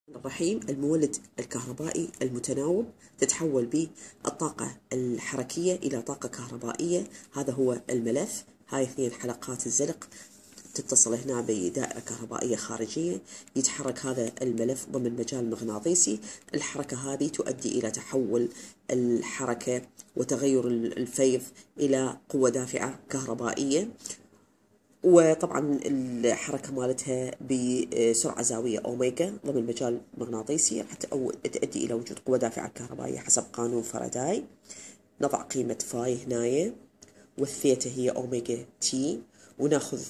الرحيم. المولد الكهربائي المتناوب تتحول به الطاقة الحركية إلى طاقة كهربائية. هذا هو الملف. هاي 2 حلقات الزلق تتصل هنا بدائرة كهربائية خارجية. يتحرك هذا الملف ضمن مجال مغناطيسي. الحركة هذه تؤدي إلى تحول الحركة وتغير الفيض إلى قوة دافعة كهربائية، وطبعا الحركة مالتها بسرعة زاوية أوميجا ضمن مجال مغناطيسي راح تؤدي إلى وجود قوة دافعة كهربائية حسب قانون فاراداي. نضع قيمة فاي هنايا، والثيتا هي أوميجا تي، وناخذ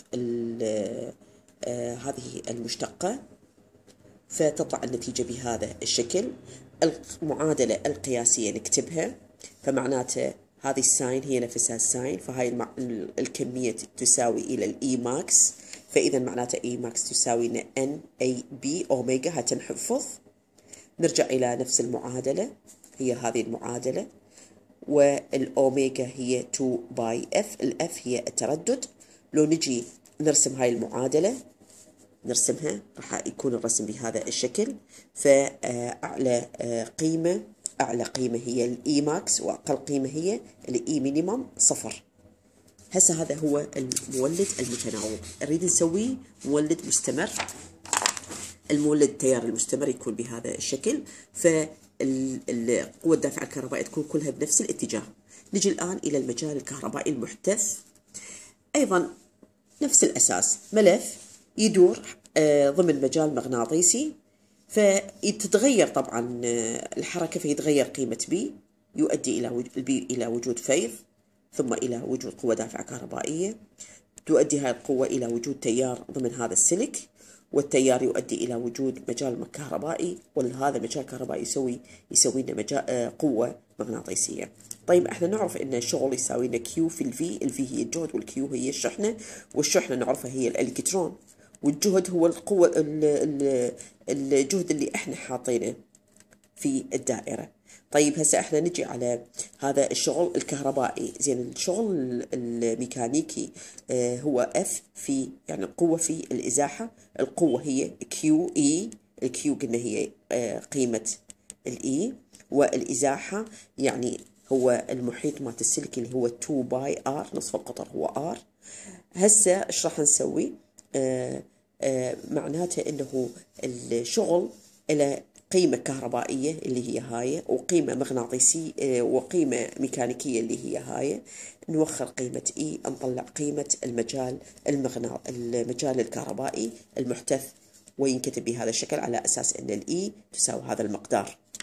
هذه المشتقة فتطلع النتيجة بهذا الشكل. المعادلة القياسية نكتبها، فمعناته هذه الساين هي نفسها الساين، فهاي الكمية تساوي إلى الإي ماكس، فإذا معناته إي ماكس تساوي إن أي بي أوميجا. هتنحفظ. نرجع إلى نفس المعادلة، هي هذه المعادلة، والأوميجا هي 2 باي اف. الأف هي التردد. لو نجي نرسم هاي المعادلة، نرسمها راح يكون الرسم بهذا الشكل. فأعلى قيمة هي الإي ماكس، وأقل قيمة هي الإي مينيمم 0. هسه هذا هو المولد المتناوب. نريد نسوي مولد مستمر. المولد التيار المستمر يكون بهذا الشكل، فالقوة الدافعة الكهربائية تكون كلها بنفس الاتجاه. نجي الآن إلى المجال الكهربائي المحدث. أيضا نفس الأساس، ملف يدور ضمن مجال مغناطيسي، فتتغير طبعا الحركة، فيتغير قيمة بي، يؤدي إلى وجود فيض، ثم إلى وجود قوة دافعة كهربائية. تؤدي هذه القوة إلى وجود تيار ضمن هذا السلك، والتيار يؤدي إلى وجود مجال كهربائي، وهذا المجال الكهربائي يسوي لنا قوة مغناطيسية. طيب احنا نعرف ان الشغل يساوي لنا كيو في الفي هي الجهد، والكيو هي الشحنة، والشحنة نعرفها هي الالكترون، والجهد هو القوة الجهد اللي احنا حاطينه في الدائرة. طيب هسه احنا نجي على هذا الشغل الكهربائي. زين، الشغل الميكانيكي هو اف في، يعني القوة في الازاحة. القوة هي كيو اي. الكيو قلنا هي قيمة الاي، والازاحة يعني هو المحيط مالت السلك اللي هو 2 باي ار، نصف القطر هو ار. هسه ايش راح نسوي؟ معناته انه الشغل له قيمة كهربائية اللي هي هاي، وقيمة مغناطيسية، وقيمة ميكانيكية اللي هي هاي. نوخر قيمة اي، نطلع قيمة المجال الكهربائي المحدث، وينكتب بهذا الشكل على أساس أن الاي تساوي هذا المقدار.